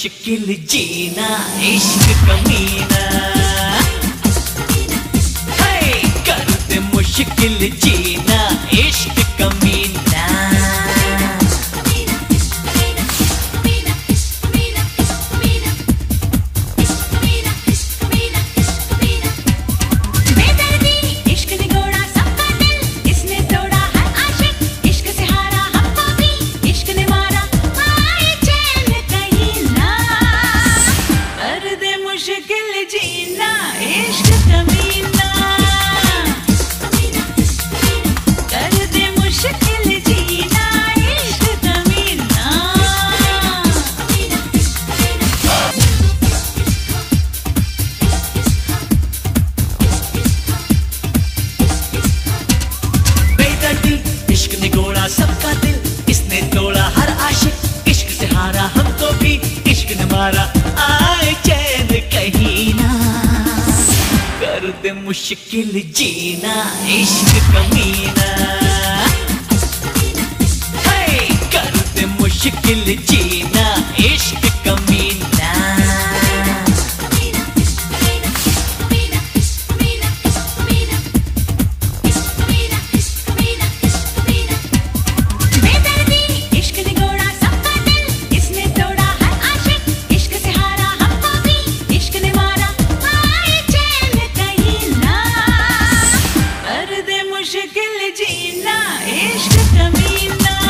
मुश्किल जीना इश्क कमीना, कर दे मुश्किल जीना इश्क कमीना। इश्क ने गोड़ा सबका दिल, इसने तोड़ा हर आशिक, इश्क से हारा हमको भी इश्क ने मारा, आए चैन कहीं ना। कर दे मुश्किल जीना इश्क कमीना, कर दे मुश्किल जीना इश्क कमीना। मुश्किल जीना इश्क कमीना।